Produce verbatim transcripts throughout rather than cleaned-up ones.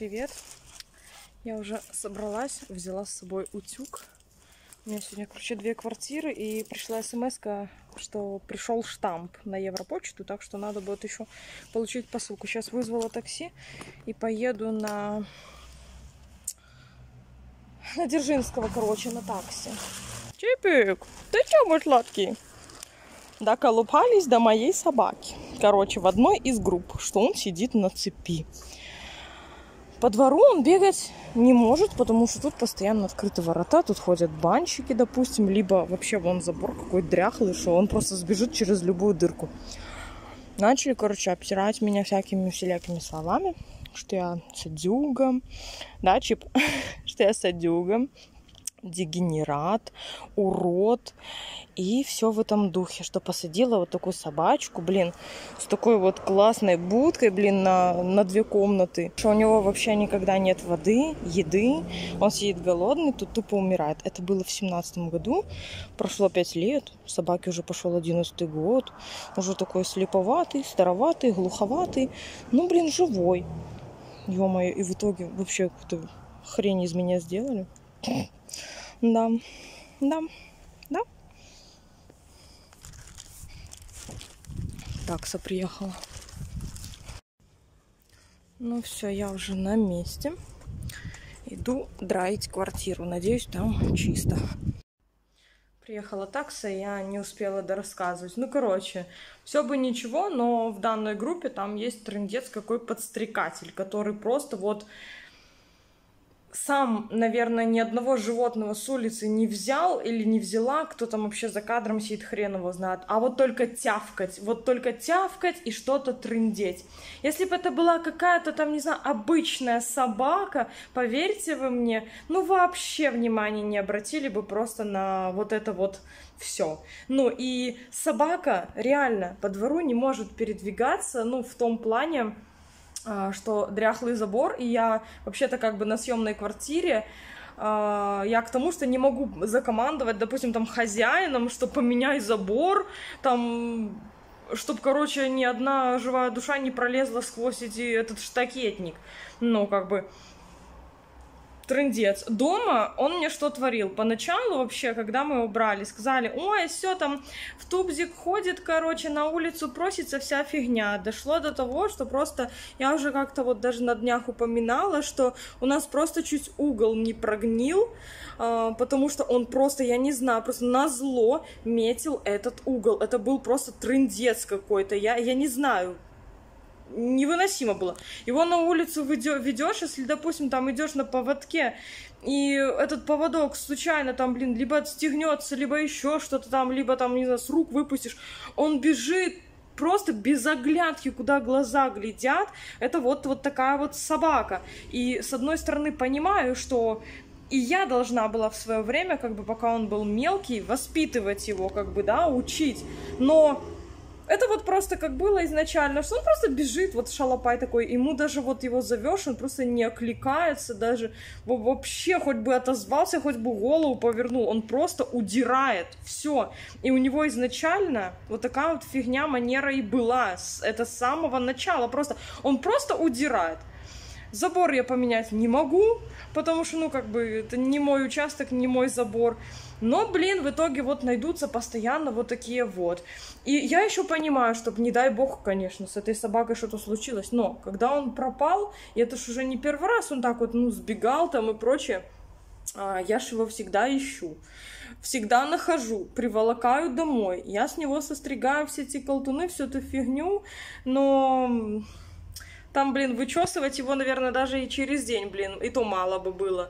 привет! Я уже собралась, взяла с собой утюг. У меня сегодня, короче, две квартиры, и пришла смс-ка, что пришел штамп на Европочту, так что надо будет еще получить посылку. Сейчас вызвала такси и поеду на, на Дзержинского, короче, на такси. Чипик, ты че, мой сладкий? Доколупались до моей собаки. Короче, в одной из групп, что он сидит на цепи. По двору он бегать не может, потому что тут постоянно открыты ворота, тут ходят банщики, допустим, либо вообще вон забор какой-то дряхлый, что он просто сбежит через любую дырку. Начали, короче, обтирать меня всякими вселякими словами, что я садюга, да, Чип, что я садюга, дегенерат, урод и все в этом духе, что посадила вот такую собачку, блин, с такой вот классной будкой, блин, на, на две комнаты, что у него вообще никогда нет воды, еды, он сидит голодный, тут тупо умирает. Это было в семнадцатом году, прошло пять лет, собаке уже пошел одиннадцатый год, уже такой слеповатый, староватый, глуховатый, ну, блин, живой, ё-моё, и в итоге вообще какую-то хрень из меня сделали. Да, да, да. Такса приехала. Ну все, я уже на месте. Иду драить квартиру. Надеюсь, там чисто. Приехала такса, я не успела дорассказывать. Ну, короче, все бы ничего, но в данной группе там есть трындец какой подстрекатель, который просто вот... Сам, наверное, ни одного животного с улицы не взял или не взяла, кто там вообще за кадром сидит, хрен его знает. А вот только тявкать, вот только тявкать и что-то трындеть. Если бы это была какая-то там, не знаю, обычная собака, поверьте вы мне, ну вообще внимания не обратили бы просто на вот это вот все. Ну и собака реально по двору не может передвигаться, ну в том плане, что дряхлый забор, и я вообще-то как бы на съемной квартире, я к тому, что не могу закомандовать, допустим, там хозяином, что поменяй забор, там, чтобы, короче, ни одна живая душа не пролезла сквозь эти, этот штакетник. Ну, как бы... Трындец. Дома он мне что творил? Поначалу вообще, когда мы убрали, сказали, ой, все там в тубзик ходит, короче, на улицу просится вся фигня. Дошло до того, что просто, я уже как-то вот даже на днях упоминала, что у нас просто чуть угол не прогнил, э, потому что он просто, я не знаю, просто назло метил этот угол. Это был просто трындец какой-то, я, я не знаю. Невыносимо было. Его на улицу ведешь, если, допустим, там идешь на поводке, и этот поводок случайно там, блин, либо отстегнется, либо еще что-то там, либо там, не знаю, с рук выпустишь, он бежит просто без оглядки, куда глаза глядят. Это вот, вот такая вот собака. И с одной стороны понимаю, что и я должна была в свое время, как бы пока он был мелкий, воспитывать его, как бы, да, учить. Но это вот просто как было изначально, что он просто бежит, вот шалопай такой, ему даже вот его зовешь, он просто не окликается, даже вообще хоть бы отозвался, хоть бы голову повернул, он просто удирает, все. И у него изначально вот такая вот фигня, манера и была, это с самого начала, просто, он просто удирает. Забор я поменять не могу, потому что, ну, как бы, это не мой участок, не мой забор. Но, блин, в итоге вот найдутся постоянно вот такие вот. И я еще понимаю, чтобы, не дай бог, конечно, с этой собакой что-то случилось. Но когда он пропал, и это ж уже не первый раз он так вот, ну, сбегал там и прочее, я ж его всегда ищу. Всегда нахожу, приволокаю домой. Я с него состригаю все эти колтуны, всю эту фигню, но... Там, блин, вычесывать его, наверное, даже и через день, блин, и то мало бы было.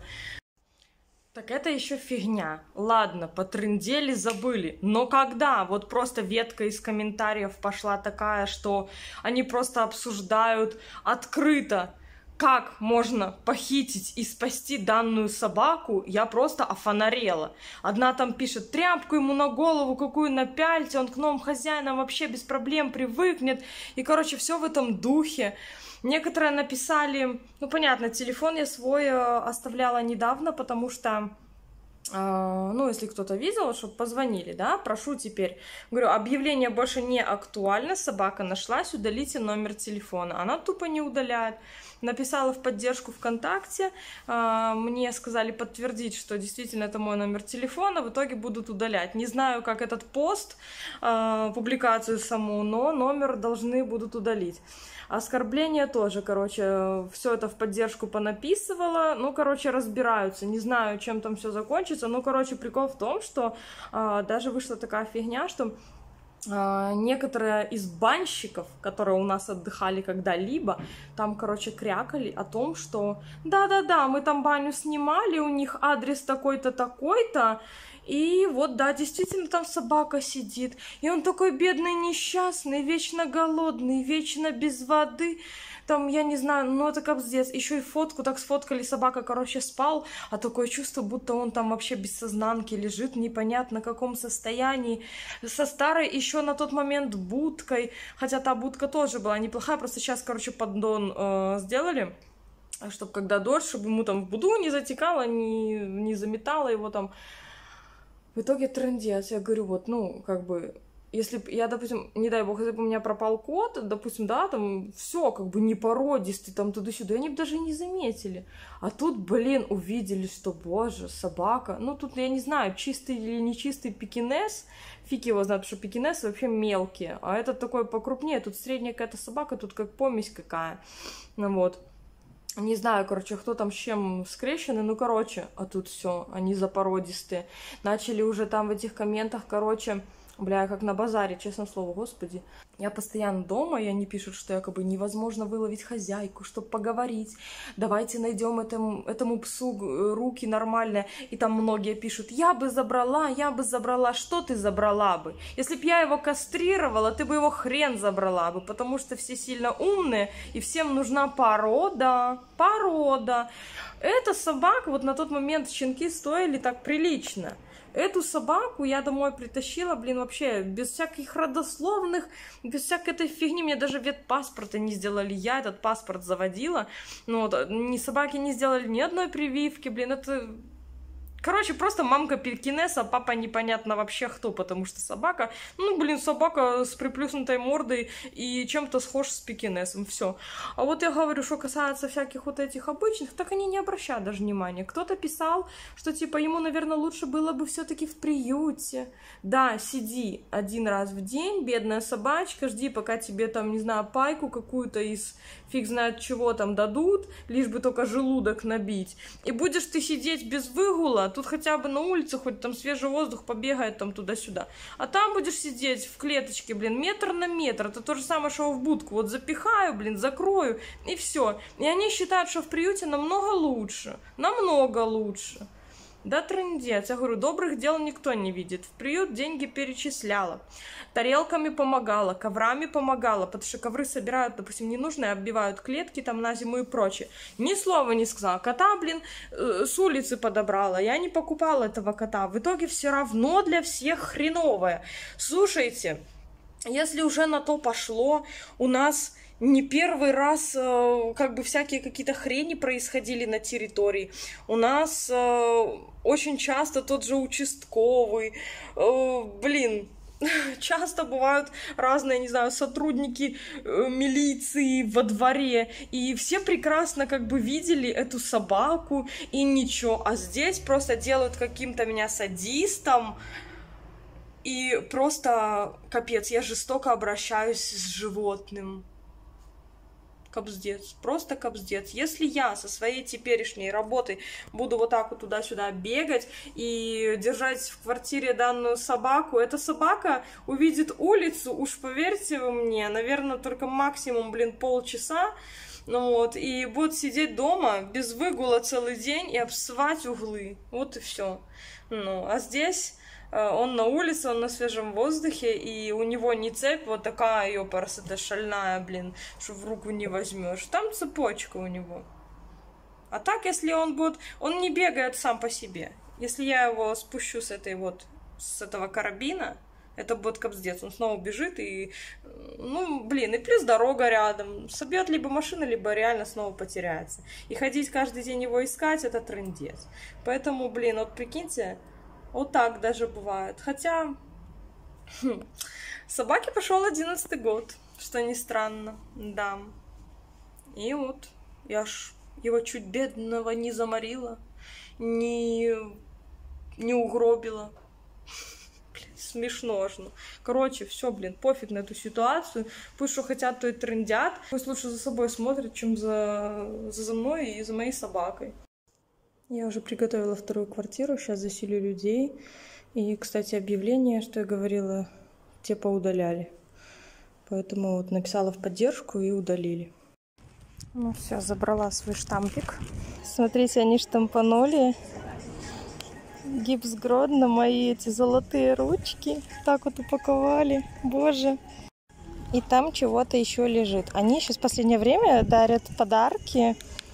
Так это еще фигня. Ладно, потрындели, забыли. Но когда вот просто ветка из комментариев пошла такая, что они просто обсуждают открыто, как можно похитить и спасти данную собаку, я просто офонарела. Одна там пишет, тряпку ему на голову какую напяльте, он к новым хозяинам вообще без проблем привыкнет. И, короче, все в этом духе. Некоторые написали, ну, понятно, телефон я свой оставляла недавно, потому что ну, если кто-то видел, чтобы позвонили, да, прошу теперь. Говорю, объявление больше не актуально, собака нашлась, удалите номер телефона. Она тупо не удаляет. Написала в поддержку ВКонтакте, мне сказали подтвердить, что действительно это мой номер телефона, в итоге будут удалять. Не знаю, как этот пост, публикацию саму, но номер должны будут удалить. Оскорбления тоже, короче, все это в поддержку понаписывала, ну, короче, разбираются, не знаю, чем там все закончится, ну, короче, прикол в том, что а, даже вышла такая фигня, что а, некоторые из банщиков, которые у нас отдыхали когда-либо, там, короче, крякали о том, что да-да-да, мы там баню снимали, у них адрес такой-то, такой-то, и вот, да, действительно там собака сидит. И он такой бедный, несчастный, вечно голодный, вечно без воды. Там, я не знаю, ну это капздец. Еще и фотку так сфоткали, собака, короче, спал. А такое чувство, будто он там вообще без сознанки лежит, непонятно в каком состоянии. Со старой еще на тот момент будкой. Хотя та будка тоже была неплохая, просто сейчас, короче, поддон э, сделали. Чтобы когда дождь, чтобы ему там в буду не затекало, не, не заметало его там. В итоге трындец. Я говорю, вот, ну, как бы, если б я, допустим, не дай бог, если бы у меня пропал кот, допустим, да, там, все, как бы, не породистый, там, туда-сюда, они бы даже не заметили. А тут, блин, увидели, что, боже, собака. Ну, тут, я не знаю, чистый или нечистый пекинес, фиг его знает, потому что пекинесы вообще мелкие, а этот такой покрупнее, тут средняя какая-то собака, тут как помесь какая, ну, вот. Не знаю, короче, кто там с чем скрещены, ну, короче, а тут все, они запородистые. Начали уже там в этих комментах, короче, бля, как на базаре, честное слово, господи. Я постоянно дома, и они пишут, что якобы невозможно выловить хозяйку, чтобы поговорить. Давайте найдем этому, этому псу руки нормальные. И там многие пишут, я бы забрала, я бы забрала. Что ты забрала бы? Если б я его кастрировала, ты бы его хрен забрала бы, потому что все сильно умные, и всем нужна порода, порода. Эта собака, вот на тот момент щенки стоили так прилично. Эту собаку я домой притащила, блин, вообще без всяких родословных, без всякой этой фигни. Мне даже ветпаспорта не сделали. Я этот паспорт заводила. Ну, вот, ни собаки не сделали ни одной прививки, блин, это... Короче, просто мамка пекинеса, папа непонятно вообще кто, потому что собака, ну, блин, собака с приплюснутой мордой и чем-то схож с пекинесом, все. А вот я говорю, что касается всяких вот этих обычных, так они не обращают даже внимания. Кто-то писал, что, типа, ему, наверное, лучше было бы все-таки в приюте. Да, сиди один раз в день, бедная собачка, жди, пока тебе там, не знаю, пайку какую-то из фиг знает чего там дадут, лишь бы только желудок набить. И будешь ты сидеть без выгула, тут хотя бы на улице, хоть там свежий воздух побегает там туда-сюда. А там будешь сидеть в клеточке, блин, метр на метр. Это то же самое, что в будку. Вот запихаю, блин, закрою, и все. И они считают, что в приюте намного лучше. Намного лучше. Да трындец. Я говорю, добрых дел никто не видит. В приют деньги перечисляла. Тарелками помогала, коврами помогала, потому что ковры собирают, допустим, ненужные, оббивают клетки там на зиму и прочее. Ни слова не сказала. Кота, блин, с улицы подобрала. Я не покупала этого кота. В итоге все равно для всех хреновое. Слушайте, если уже на то пошло, у нас... Не первый раз э, как бы всякие какие-то хрени происходили на территории. У нас э, очень часто тот же участковый, э, блин, часто бывают разные, не знаю, сотрудники э, милиции во дворе, и все прекрасно как бы видели эту собаку, и ничего. А здесь просто делают каким-то меня садистом, и просто, капец, я жестоко обращаюсь с животным. Капздец, просто капздец. Если я со своей теперешней работой буду вот так вот туда-сюда бегать и держать в квартире данную собаку, эта собака увидит улицу, уж поверьте вы мне, наверное, только максимум, блин, полчаса, ну вот, и будет сидеть дома без выгула целый день и обсывать углы. Вот и все. Ну, а здесь... Он на улице, он на свежем воздухе, и у него не цепь вот такая, ёпарс, это шальная, блин, что в руку не возьмешь. Там цепочка у него. А так, если он будет... Он не бегает сам по себе. Если я его спущу с этой вот, с этого карабина, Это будет капздец. Он снова бежит и, ну, блин, и плюс дорога рядом. Собьет либо машина, либо реально снова потеряется. И ходить каждый день его искать, это трындец. Поэтому, блин, вот прикиньте, вот так даже бывает. Хотя, хм, собаке пошел одиннадцатый год, что не странно, да. И вот, я ж его чуть бедного не заморила, не, не угробила. Блин, смешно аж. Ну. Короче, все, блин, пофиг на эту ситуацию. Пусть что хотят, то и трындят. Пусть лучше за собой смотрят, чем за, за, за мной и за моей собакой. Я уже приготовила вторую квартиру, сейчас заселю людей. И, кстати, объявление, что я говорила, те поудаляли. Поэтому вот написала в поддержку и удалили. Ну все, забрала свой штампик. Смотрите, они штампанули. Гипс Гродно, мои эти золотые ручки. Так вот упаковали. Боже. И там чего-то еще лежит. Они сейчас в последнее время дарят подарки.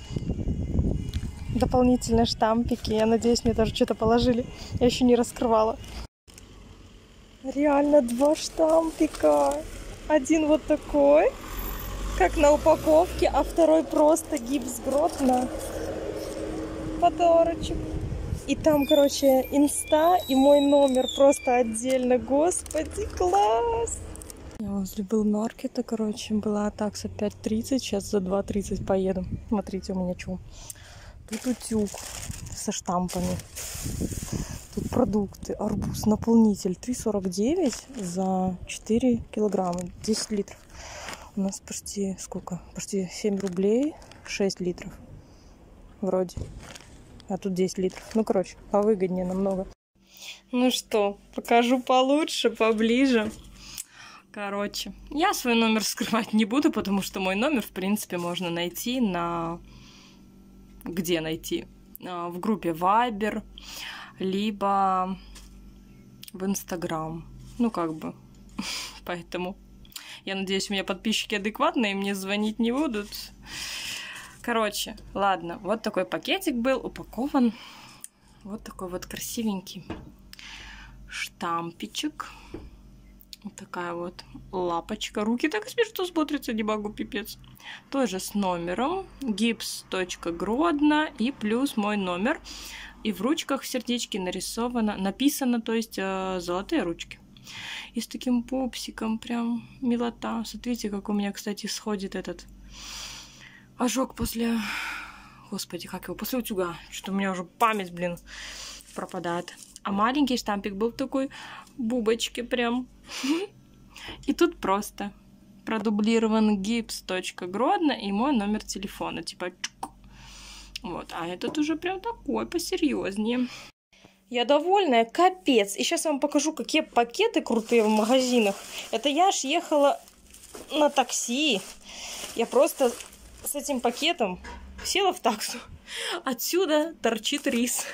Дополнительные штампики. Я надеюсь, мне тоже что-то положили. Я еще не раскрывала. Реально два штампика. Один вот такой, как на упаковке, а второй просто гипс Гродно. Подарочек. И там, короче, инста и мой номер просто отдельно. Господи, класс! Я возле Белмаркета, короче, была такса пять тридцать, сейчас за два тридцать поеду. Смотрите, у меня что. Тут утюг со штампами. Тут продукты. Арбуз, наполнитель три сорок девять за четыре килограмма, десять литров. У нас почти сколько? Почти семь рублей, шесть литров. Вроде. А тут десять литров. Ну, короче, повыгоднее намного. Ну что, покажу получше, поближе. Короче, я свой номер скрывать не буду, потому что мой номер, в принципе, можно найти на... Где найти? В группе Viber, либо в Instagram. Ну, как бы. Поэтому я надеюсь, у меня подписчики адекватные, мне звонить не будут. Короче, ладно. Вот такой пакетик был упакован. Вот такой вот красивенький штампичек. Вот такая вот лапочка. Руки так смешно смотрятся, не могу, пипец. Тоже с номером. Гипс.Гродно и плюс мой номер. И в ручках в сердечке нарисовано, написано, то есть э, золотые ручки. И с таким пупсиком, прям милота. Смотрите, как у меня, кстати, сходит этот ожог после... Господи, как его? После утюга. Что у меня уже память, блин, пропадает. А маленький штампик был в такой бубочке прям. И тут просто продублирован гипс.Гродно и мой номер телефона. Типа чук. Вот. А этот уже прям такой посерьезнее. Я довольная, капец. И сейчас я вам покажу, какие пакеты крутые в магазинах. Это я ж ехала на такси. Я просто с этим пакетом села в таксу. Отсюда торчит рис.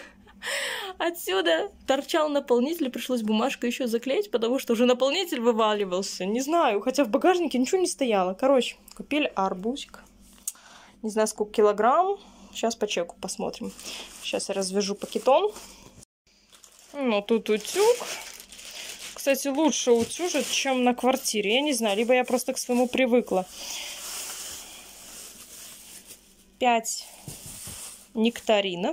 Отсюда торчал наполнитель. Пришлось бумажкой еще заклеить, потому что уже наполнитель вываливался. Не знаю, хотя в багажнике ничего не стояло. Короче, купили арбузик. Не знаю, сколько килограмм. Сейчас по чеку посмотрим. Сейчас я развяжу пакетон. Ну, тут утюг. Кстати, лучше утюжит, чем на квартире. Я не знаю, либо я просто к своему привыкла. пять нектаринов.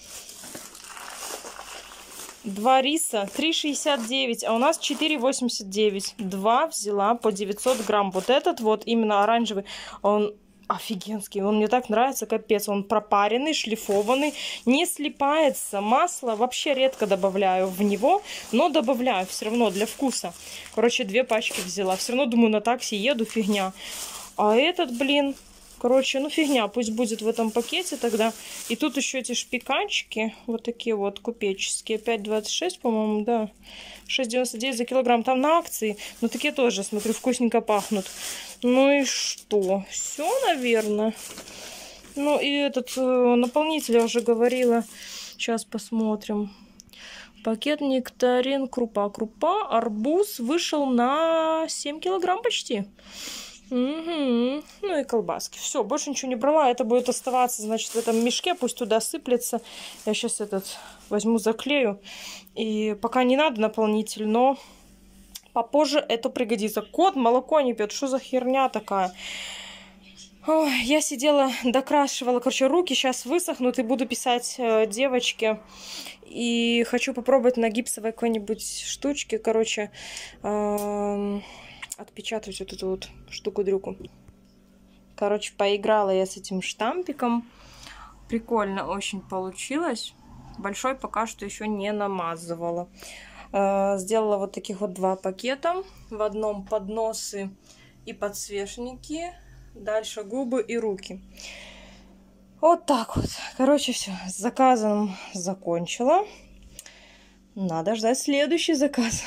Два риса, три шестьдесят девять, а у нас четыре восемьдесят девять. Два взяла по девятьсот грамм. Вот этот вот, именно оранжевый, он... офигенский, он мне так нравится, капец. Он пропаренный, шлифованный, не слипается. Масло вообще редко добавляю в него, но добавляю все равно для вкуса. Короче, две пачки взяла. Все равно думаю, на такси еду, фигня. А этот, блин, короче, ну фигня, пусть будет в этом пакете тогда. И тут еще эти шпиканчики, вот такие вот купеческие, пять двадцать шесть, по-моему, да. шесть девяносто девять за килограмм, там на акции. Но такие тоже, смотрю, вкусненько пахнут. Ну и что? Все, наверное. Ну и этот э, наполнитель, я уже говорила. Сейчас посмотрим. Пакет нектарин, крупа. Крупа, арбуз вышел на семь килограмм почти. Угу. Ну и колбаски. Все, больше ничего не брала. Это будет оставаться, значит, в этом мешке. Пусть туда сыплется. Я сейчас этот возьму, заклею. И пока не надо наполнитель, но попозже это пригодится. Кот молоко не пьет, что за херня такая? Ой, я сидела, докрашивала, короче, руки сейчас высохнут и буду писать э, девочке. И хочу попробовать на гипсовой какой-нибудь штучке, короче, э, отпечатать вот эту вот штуку-дрюку. Короче, поиграла я с этим штампиком. Прикольно очень получилось. Большой пока что еще не намазывала. Э, сделала вот таких вот два пакета. В одном подносы и подсвечники. Дальше губы и руки. Вот так вот. Короче, все. С заказом закончила. Надо ждать следующий заказ.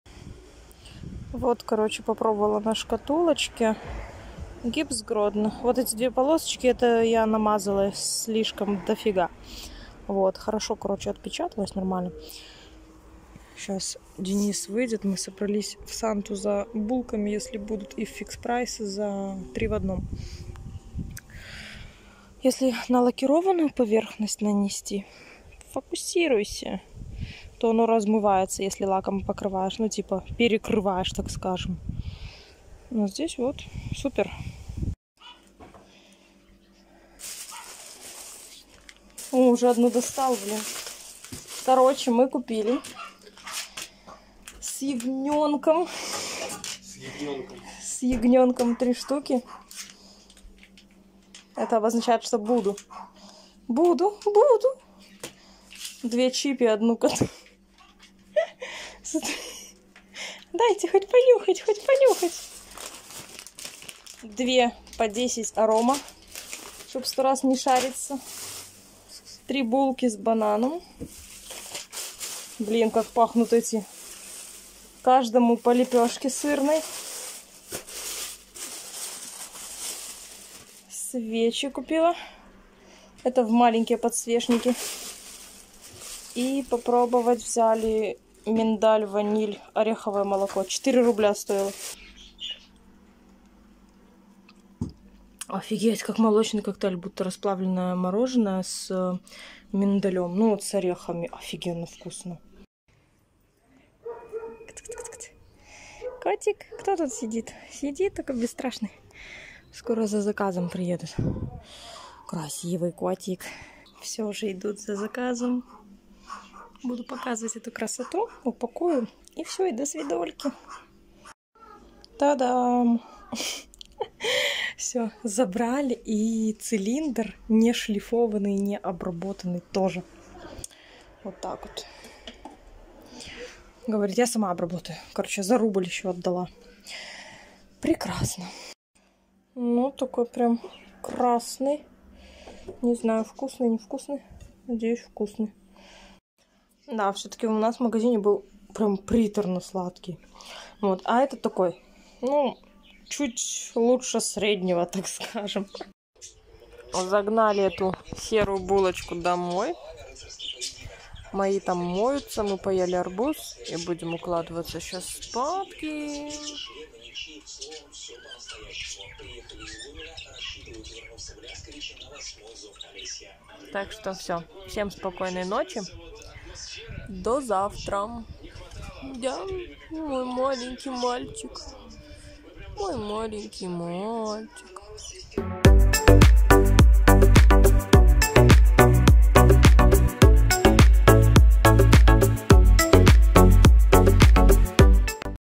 Вот, короче, попробовала на шкатулочке. Гипс Гродно. Вот эти две полосочки, это я намазала слишком дофига. Вот, хорошо, короче, отпечаталось нормально. Сейчас Денис выйдет. Мы собрались в Санту за булками, если будут, и в фикс-прайсы за три в одном. Если на лакированную поверхность нанести, фокусируйся, то оно размывается, если лаком покрываешь. Ну, типа, перекрываешь, так скажем. Но здесь вот супер. О, уже одну достал, блин. Короче, мы купили с ягненком. С ягненком. С ягненком три штуки. Это обозначает, что буду. Буду, буду. Две чипи, одну коту. Дайте хоть понюхать, хоть понюхать. Две по десять арома, чтобы сто раз не шариться. Три булки с бананом. Блин, как пахнут эти. Каждому по лепешке сырной. Свечи купила. Это в маленькие подсвечники. И попробовать взяли миндаль, ваниль, ореховое молоко. четыре рубля стоило. Офигеть, как молочный коктейль, будто расплавленное мороженое с миндалем. Ну вот с орехами. Офигенно вкусно. Котик, кто тут сидит? Сидит, такой бесстрашный. Скоро за заказом приедут. Красивый котик. Все уже идут за заказом. Буду показывать эту красоту, упакую. И все, и до свидольки. Та-дам! Все, забрали. И цилиндр не шлифованный, не обработанный тоже. Вот так вот. Говорит, я сама обработаю. Короче, за рубль еще отдала. Прекрасно. Ну, такой прям красный. Не знаю, вкусный, невкусный. Надеюсь, вкусный. Да, все-таки у нас в магазине был прям приторно-сладкий. Вот, а этот такой, ну, чуть лучше среднего, так скажем. Загнали эту серую булочку домой. Мои там моются, мы поели арбуз и будем укладываться сейчас спадки. Так что все, всем спокойной ночи. До завтра. Да, мой маленький мальчик. Мой маленький мальчик.